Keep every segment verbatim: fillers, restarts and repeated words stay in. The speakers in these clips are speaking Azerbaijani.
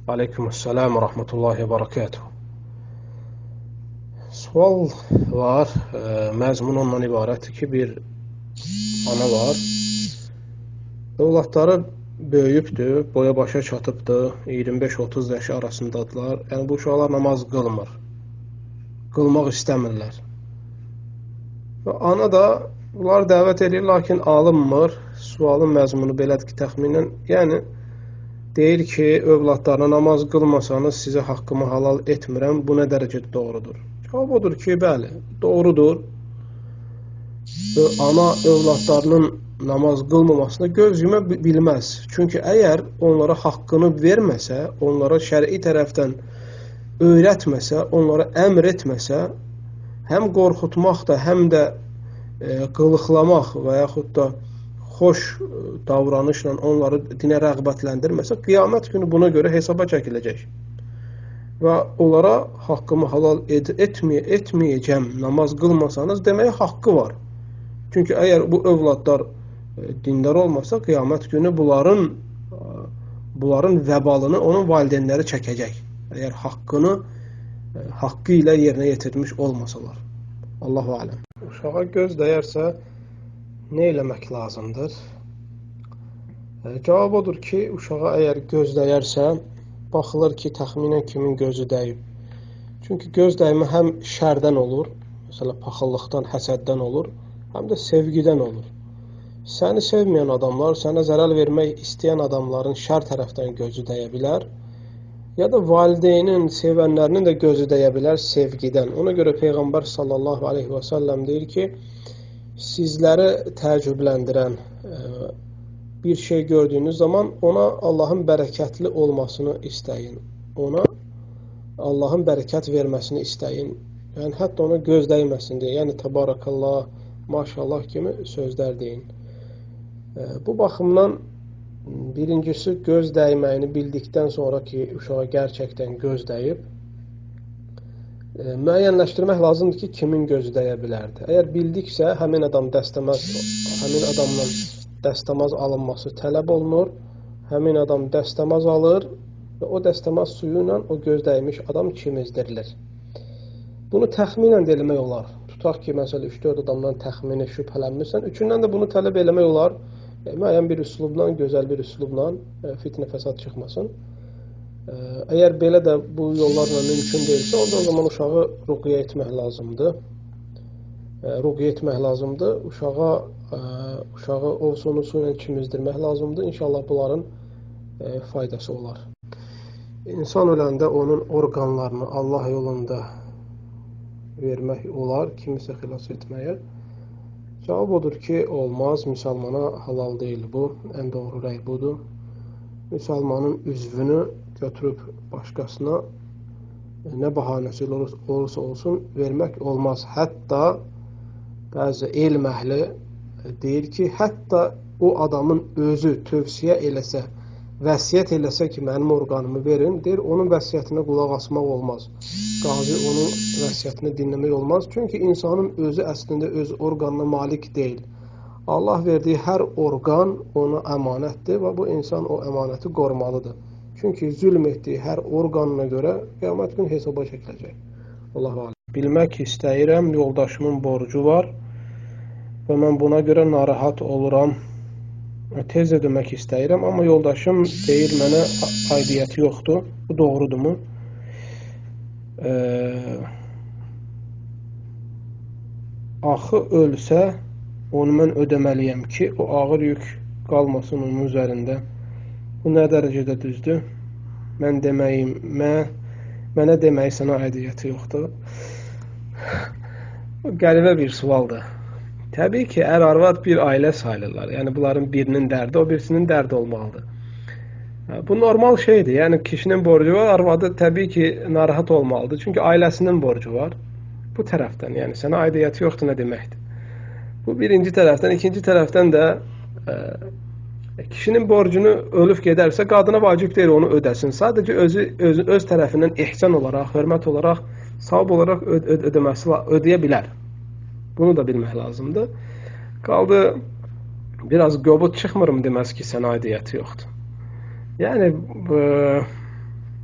Aleykümselam ve rahmetullahi ve berekatuhu. Sual var, e, məzmun ondan ibarətdir ki, bir ana var. Övladları böyüyübdür, boya başa çatıbdır, iyirmi beş otuz yaşı arasındadılar. Yəni bu uşaqlar namaz qılmır, qılmaq istəmirlər. Və ana da bunları dəvət edir, lakin alınmır. Sualın məzmunu belədir ki, təxminən, yəni deyir ki, övladlarına namaz qılmasanız sizə haqqımı halal etmirəm, bu nə dərəcədə doğrudur? Cavab odur ki, bəli, doğrudur. Ana övladlarının namaz qılmamasına göz yuma bilməz. Çünki əgər onlara haqqını verməsə, onlara şəri tərəfdən öyrətməsə, onlara əmr etməsə, həm qorxutmaq da, həm də e, qılıqlamaq və yaxud da xoş davranışla onları dinə rəğbətləndirməsə, qiyamət günü buna görə hesaba çəkiləcək. Və onlara haqqımı halal et etməyə, etməyəcəm, namaz qılmasanız deməyə haqqı var. Çünki əgər bu övladlar e, dindar olmasa, qiyamət günü bunların e, bunların vəbalını onun valideynləri çəkəcək. Əgər haqqını e, haqqı ilə yerinə yetirmiş olmasalar. Allahu aləm. Uşağa göz dəyərsə nə eləmək lazımdır? E, cavab odur ki, uşağa əgər göz dəyərsə, baxılır ki, təxminən kimin gözü dəyib. Çünki göz dəymə həm şərdən olur, məsələn, paxıllıqdan, həsəddən olur, həm də sevgidən olur. Səni sevməyən adamlar, sənə zərər vermək istəyən adamların şər tərəfdən gözü dəyə bilər, ya da valideynin, sevənlərinin də gözü dəyə bilər sevgidən. Ona görə Peyğəmbər sallallahu aleyhi və səlləm deyir ki, sizləri təəccübləndirən e, bir şey gördüyünüz zaman ona Allahın bərəkətli olmasını istəyin. Ona Allahın bərəkət verməsini istəyin. Yəni, hətta ona göz dəyməsin deyə. Yəni, təbarakallah, maşallah kimi sözlər deyin. E, bu baxımdan birincisi göz dəyməyini bildikdən sonra ki, uşağa gerçəkdən göz dəyib, e, müəyyənləşdirmək lazımdır ki, kimin gözü dəyə bilərdi. Əgər bildiksə, həmin adam dəstəməz, həmin adamla dəstəmaz alınması tələb olunur, həmin adam dəstəmaz alır və o dəstəmaz suyu ilə o göz dəymiş adam çimizdirilir. Bunu təxminən də eləmək olar. Tutaq ki, məsələn, üç dörd adamdan təxmini şübhələnmirsən, üçündən də bunu tələb eləmək olar. E, müəyyən bir üslubla, gözəl bir üslubla e, fitnə fəsad çıxmasın. E, əgər belə də bu yollarla mümkün deyilsə, o zaman uşağı ruqyə etmək lazımdır. E, ruqyə etmək lazımdır. Uşağa e, uşağı ovsunu su ilə çimizdirmək lazımdır. İnşallah bunların e, faydası olar. İnsan öləndə onun orqanlarını Allah yolunda vermək olar, kimisə xilas etməyə. Cavab odur ki, olmaz. Müsəlmana halal deyil bu. Ən doğru rəy budur. Müsəlmanın üzvünü götürüb başqasına nə bahanəsi olursa olsun vermək olmaz. Hətta bəzi elm əhli deyir ki, hətta o adamın özü tövsiyə eləsə, vəsiyyət eləsə ki, mənim orqanımı verin, deyir, onun vəsiyyətinə qulaq asmaq olmaz. Qazi onun vəsiyyətini dinləmək olmaz. Çünki insanın özü əslində öz orqanına malik deyil. Allah verdiyi hər orqan ona əmanətdir və bu insan o əmanəti qorumalıdır. Çünki zülm etdiyi hər orqanına görə qiyamət günü hesaba çəkiləcək. Allahu aləm. Bilmək istəyirəm, yoldaşımın borcu var və mən buna görə narahat oluram. Tez ödəmək istəyirəm, amma yoldaşım deyir, mənə aidiyyəti yoxdur. Bu doğrudurmu? Ee, axı ölsə, onu mən ödəməliyəm ki, o ağır yük qalmasın onun üzərində. Bu nə dərəcədə düzdür? Mən deməyim, mən, mənə deməyi sənə aidiyyəti yoxdur. Bu qəribə bir sualdır. Təbii ki, ər-arvad bir ailə sayılırlar. Yəni, bunların birinin dərdi, o birisinin dərdi olmalıdır. Bu normal şeydir. Yəni, kişinin borcu var, arvadı təbii ki, narahat olmalıdır. Çünki ailəsinin borcu var. Bu tərəfdən, yəni, sənə aidiyyəti yoxdur nə deməkdir? Bu birinci tərəfdən. İkinci tərəfdən də e, kişinin borcunu ölüb gedərsə, qadına vacib deyil, onu ödəsin. Sadəcə özü, öz, öz tərəfindən ihsan olaraq, hörmət olaraq, savab olaraq öd öd ödəməsi, ödəyə bilər. Bunu da bilmək lazımdır. Qaldı, biraz qobud çıxmırım deməz ki, sənə aidiyyəti yoxdur. Yəni,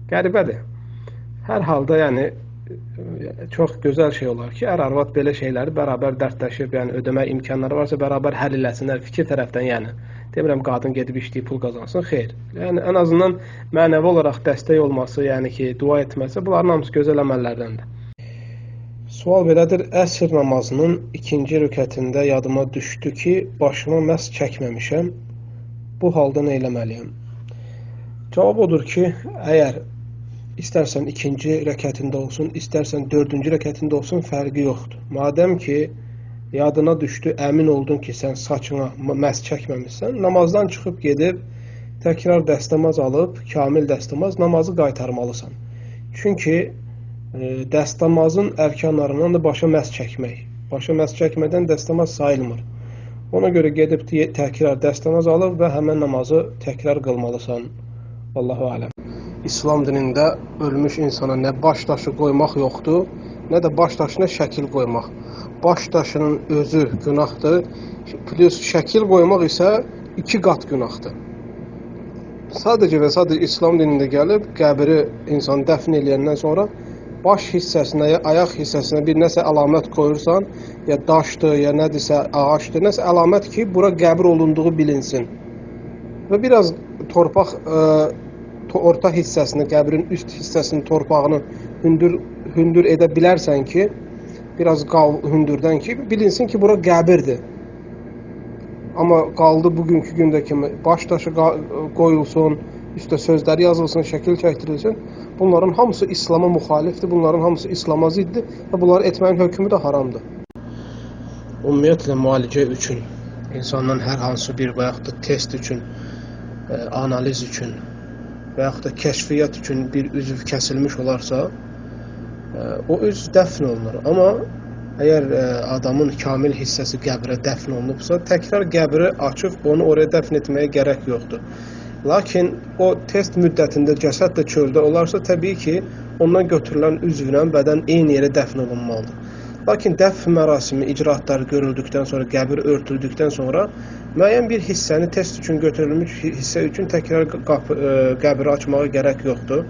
Qəribədir. Hər halda, yəni çox gözəl şey olar ki, ər-arvad belə şeyləri bərabər dərdləşib, yəni ödəmə imkanları varsa bərabər həll eləsinlər fikir tərəfdən, yəni. Demirəm qadın gedib işləyib pul qazansın, xeyr. Yəni ən azından mənəvi olaraq dəstək olması, yəni ki, dua etməsi, bunların hamısı gözəl əməllərdəndir. Sual belədir, əsr namazının ikinci rükətində yadıma düşdü ki, başıma məhz çəkməmişəm. Bu halda nə eləməliyəm? Cavab odur ki, əgər istərsən ikinci rəkətində olsun, istərsən dördüncü rəkətində olsun, fərqi yoxdur. Madəm ki, yadına düşdü, əmin oldun ki, sən saçına məhz çəkməmişsən, namazdan çıxıb gedib, təkrar dəstəmaz alıb, kamil dəstəmaz, namazı qaytarmalısan. Çünki e, dəstəmazın ərkanlarından da başa məhz çəkmək. Başa məhz çəkmədən dəstəmaz sayılmır. Ona görə gedib təkrar dəstəmaz alıb və həmən namazı təkrar qılmalısan. Allahu aləm. İslam dinində ölmüş insana nə baş daşı qoymaq yoxdur, nə də baş daşına şəkil qoymaq. Baş daşının özü günahdır, plus şəkil qoymaq isə iki qat günahdır. Sadəcə və sadəcə İslam dinində gəlib, qəbri insan dəfn eləyəndən sonra baş hissəsinə, ya ayaq hissəsinə bir nəsə əlamət qoyursan, ya daşdır, ya nədirsə, ağaçdır, nəsə əlamət ki, bura qəbir olunduğu bilinsin. Və biraz torpaq ə, orta hissəsini, qəbrin üst hissəsinin torpağını hündür, hündür edə bilərsən ki, biraz qal hündürdən ki, bilinsin ki, bura qəbirdir. Amma qaldı bugünkü gündə kimi baş daşı qoyulsun, üstə sözləri yazılsın, şəkil çəkdirilsin. Bunların hamısı İslama müxalifdir, bunların hamısı İslama ziddir və bunları etməyin hökmü də haramdır. Ümumiyyətlə, müalicə üçün, insandan hər hansı bir və yaxud da test üçün, e, analiz üçün və yaxud da kəşfiyyat üçün bir üzv kəsilmiş olarsa, o üzv dəfn olunur. Amma əgər adamın kamil hissəsi qəbrə dəfn olunubsa, təkrar qəbri açıb onu oraya dəfn etməyə gərək yoxdur. Lakin o test müddətində cəsəd də çöldə olarsa, təbii ki, ondan götürülən üzvlə bədən eyni yerə dəfn olunmalıdır. Lakin dəfn mərasimi, icraatları görüldükdən sonra, qəbir örtüldükdən sonra müəyyən bir hissəni test üçün götürülmüş hissə üçün təkrar qapı, qəbri açmağa gərək yoxdur.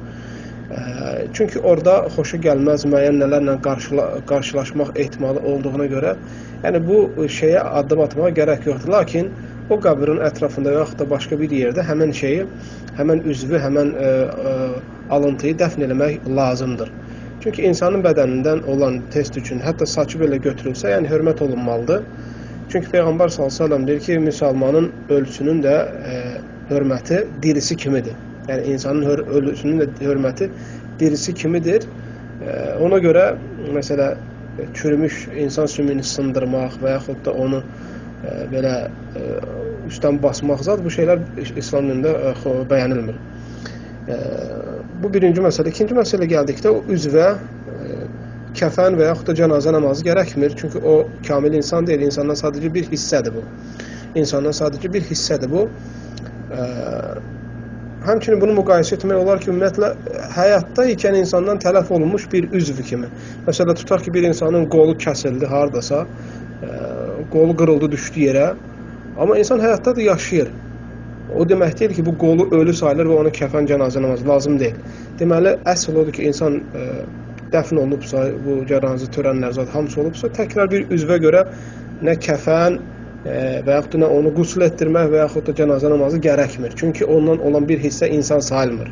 Çünki orada xoşu gəlməz müəyyən nələrlə qarşıla, qarşılaşmaq ehtimalı olduğuna görə, yəni bu şeyə addım atmağa gərək yoxdur. Lakin o qəbrin ətrafında yaxud da başqa bir yerdə həmən şeyi, həmən üzvü, həmən ə, ə, alıntıyı dəfn eləmək lazımdır. Çünki insanın bədənindən olan test üçün, hətta saçı belə götürülsə, yəni hörmət olunmalıdır. Çünki Peyğəmbər sallallahu əleyhi və səlləm deyir ki, müsəlmanın ölüsünün də e, hörməti dirisi kimidir. Yəni insanın hör ölüsünün də hörməti dirisi kimidir. E, ona görə, məsələ, çürümüş insan sümüyünü sındırmaq və yaxud da onu e, belə e, üstdən basmaq zat, bu şeylər İslam dinində e, bəyənilmir. E, bu birinci məsələ. İkinci məsələ gəldikdə o üzvə e, kəfən və yaxud da cənazə namazı gərəkmir. Çünki o kamil insan deyil, insandan sadəcə bir hissədir bu. İnsandan sadəcə bir hissədir bu. E, həmçinin bunu müqayisə etmək olar ki, ümumiyyətlə, həyatda ikən insandan tələf olunmuş bir üzv kimi. Məsələn, tutaq ki, bir insanın qolu kəsildi haradasa, e, qolu qırıldı, düşdü yerə. Amma insan həyatda da yaşayır. O demək deyil ki, bu qolu ölü sayılır və ona kəfən cənazə namazı lazım deyil. Deməli, əsl odur ki, insan e, dəfn olunubsa, bu cənazə törənlər zat hamısı olubsa, təkrar bir üzvə görə nə kəfən e, və yaxud da nə onu qusl etdirmək və yaxud da cənazə namazı gərəkmir. Çünki ondan olan bir hissə insan sayılmır.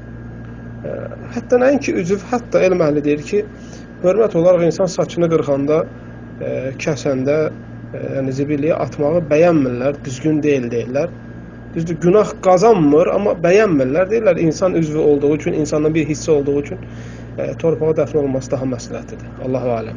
E, hətta nəinki üzv, hətta elm əhli deyir ki, hörmət olaraq insan saçını qırxanda, e, kəsəndə, e, yəni zibilliyə atmağı bəyənmirlər, düzgün deyil deyirlər. Düzdür, günah qazanmır, amma bəyənmirlər. Deyirlər, insan üzvü olduğu üçün, insandan bir hissə olduğu üçün e, torpağa dəfn olması daha məsləhətlidir. Allahu aləm.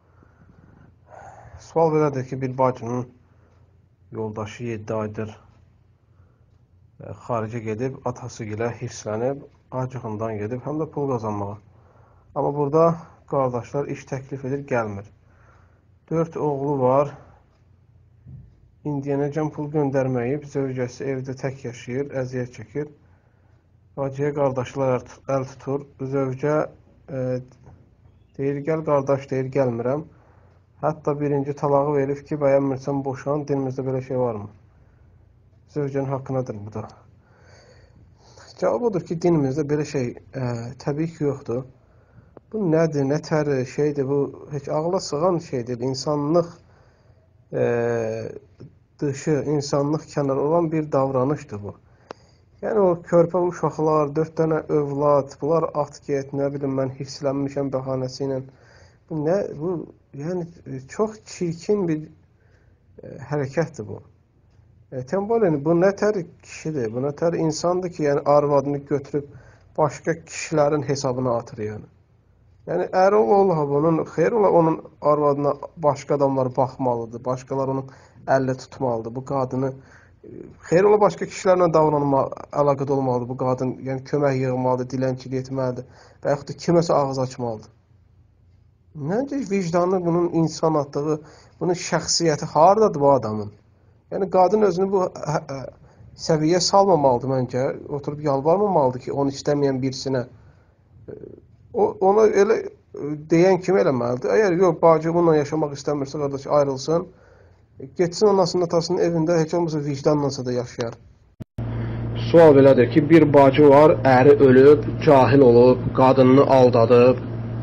Sual belədir ki, bir bacının yoldaşı yeddi aydır e, xaricə gedib, atası ilə hirslənib, acığından gedib, həm də pul qazanmağa. Amma burada qardaşlar iş təklif edir, gəlmir. Dörd oğlu var. İndiyənəcən pul göndərməyib, zövcəsi evdə tək yaşayır, əziyyət çəkir. Bacıya qardaşlar əl tutur. Zövcə e, deyir, gəl qardaş, deyir, gəlmirəm. Hətta birinci talağı verib ki, bəyənmirsən boşan, dinimizdə belə şey varmı? Zövcənin haqqındadır bu da. Cavab odur ki, dinimizdə belə şey ə, təbii ki, yoxdur. Bu nədir, nə tər şeydir, bu heç ağla sığan şeydir. İnsanlıq ə, dışı, insanlıq kənarı olan bir davranışdır bu. Yəni o körpə uşaqlar, dörd dənə övlad, bunlar at get, nə bilim mən hirslənmişəm bəhanəsi ilə. Bu nə, bu yəni çox çirkin bir ə, hərəkətdir bu. E, Tembalin bu nə tər kişidir, bu nə tər insandır ki, yəni arvadını götürüb başqa kişilərin hesabına atır yəni. Yəni əri ola bunun, xeyr ola onun arvadına başqa adamlar baxmalıdır, başqalar onun əllə tutmalıdır. Bu qadını, xeyr ola başqa kişilərlə davranma, əlaqədə olmalıdır bu qadın, yəni kömək yığmalıdır, dilənçilik etməlidir və yaxud da kiməsə ağız açmalıdır. Nəncə vicdanı, bunun insan atdığı, bunun şəxsiyyəti haradadır bu adamın? Yəni qadın özünü bu ə, ə, səviyyə salmamalıdır məncə, oturub yalvarmamalıdır ki, onu istəməyən birisinə. O, ona elə deyən kimi eləməlidir. Əgər yox, bacı bununla yaşamaq istəmirsə, qardaş ayrılsın, getsin anasının atasının evində, heç olmasa vicdanlansa da yaşayar. Sual belədir ki, bir bacı var, əri ölüb, cahil olub, qadınını aldadıb,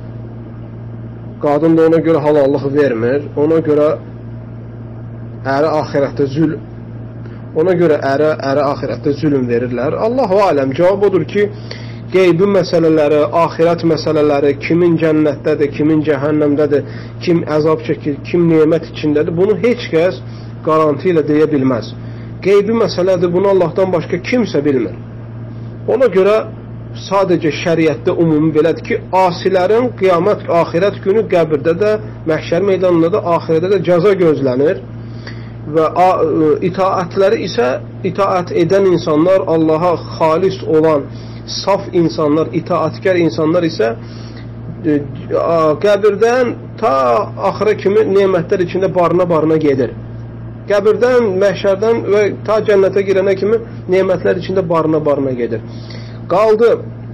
qadın da ona görə halallıq vermir, ona görə əri axirətdə zülm, ona görə əri, əri axirətdə zülm verirlər. Allahu aləm, cavab odur ki, qeybi məsələləri, axirət məsələləri, kimin cənnətdədir, kimin cəhənnəmdədir, kim əzab çəkir, kim nemət içindədir, bunu heç kəs garanti ilə deyə bilməz. Qeybi məsələdir, bunu Allahdan başqa kimsə bilmir. Ona görə sadəcə şəriətdə ümumi belədir ki, asilərin qiyamət, axirət günü qəbirdə də, məhşər meydanında da, axirədə də cəza gözlənir və itaətləri isə, itaət edən insanlar, Allaha xalis olan saf insanlar, itaatkar insanlar isə e, qəbirdən ta axıra kimi nemətlər içində barına-barına gedir. Qəbirdən, məhşərdən və ta cənnətə girənə kimi nemətlər içində barına-barına gedir. Qaldı,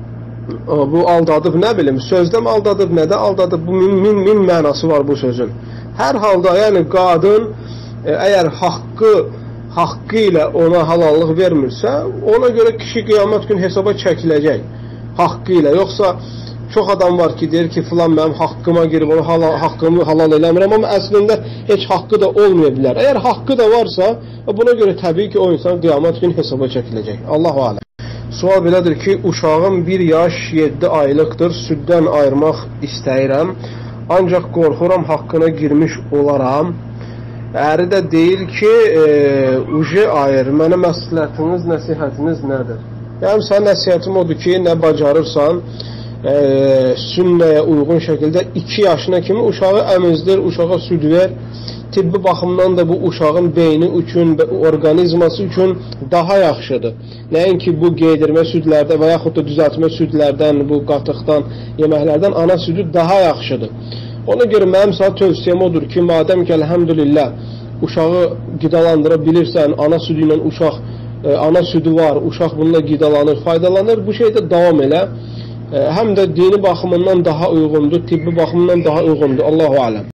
bu aldadıb, nə bilim, sözdə mi aldadıb, nədə aldadıb, bu min, min, min mənası var bu sözün. Hər halda, yəni qadın e, əgər haqqı haqqı ilə ona halallıq vermirsə, ona görə kişi qiyamət gün hesaba çəkiləcək haqqı ilə. Yoxsa çox adam var ki, deyir ki, filan mənim haqqıma girib, onu halal, haqqımı halal eləmirəm, amma əslində heç haqqı da olmaya bilər. Əgər haqqı da varsa, buna görə təbii ki, o insan qiyamət gün hesaba çəkiləcək. Allahu aləm. Sual belədir ki, uşağım bir yaş yeddi aylıqdır, süddən ayırmaq istəyirəm, ancaq qorxuram haqqına girmiş olaram. Əri də deyir ki, e, uji ayır, mənə məsləhətiniz, nəsihətiniz nədir? Yəni, sən nəsihətim odur ki, nə bacarırsan, e, sünnəyə uyğun şəkildə iki yaşına kimi uşağı əmizdir, uşağa süd ver. Tibbi baxımdan da bu uşağın beyni üçün, orqanizması üçün daha yaxşıdır. Nəinki bu qeydirmə südlərdə və yaxud da düzəltmə südlərdən, bu qatıqdan, yeməklərdən ana südü daha yaxşıdır. Ona görə mənim sənə tövsiyəm odur ki, madəm ki, əlhəmdülillah, uşağı qidalandıra bilirsən, ana südü ilə uşaq, e, ana südü var, uşaq bununla qidalanır, faydalanır, bu şeydə davam elə. E, həm də dini baxımından daha uyğundur, tibbi baxımından daha uyğundur. Allahu aləm.